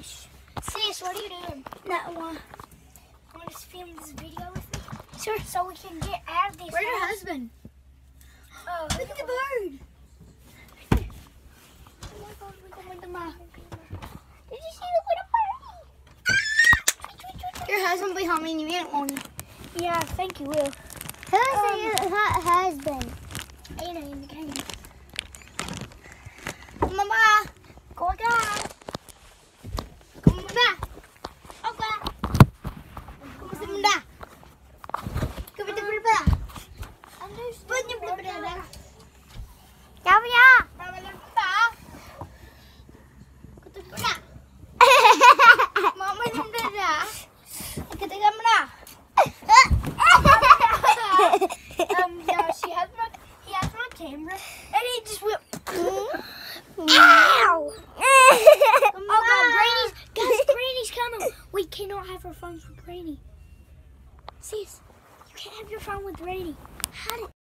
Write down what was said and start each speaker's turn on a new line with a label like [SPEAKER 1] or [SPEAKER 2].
[SPEAKER 1] Sis, what are you doing?
[SPEAKER 2] That one.
[SPEAKER 1] Want to film this video with me?
[SPEAKER 2] Sure.
[SPEAKER 1] So we can get out of this.
[SPEAKER 2] Where's your
[SPEAKER 1] house.
[SPEAKER 2] husband?
[SPEAKER 1] Oh,
[SPEAKER 2] Look at the bird.
[SPEAKER 1] Oh my God, we're going to my. Did you see the little birdie?
[SPEAKER 2] Your husband be home any minute, won't he?
[SPEAKER 1] Yeah, I think you will.
[SPEAKER 2] Who's your husband?
[SPEAKER 1] Ain't in the game.
[SPEAKER 2] Mama.
[SPEAKER 1] Go down.
[SPEAKER 2] Mama. Okay. Kamu sebentar. Kamu sebentar. Punya benar-benar.
[SPEAKER 1] Chào ya.
[SPEAKER 2] Kamu sebentar. Kutu benar. Mama sebentar. Ketika mana?
[SPEAKER 1] Yeah, he has my camera, and he just went.
[SPEAKER 2] Ow!
[SPEAKER 1] Oh God, Granny's coming. We cannot have our phones with Granny. Sis, you can't have your phone with Granny. How did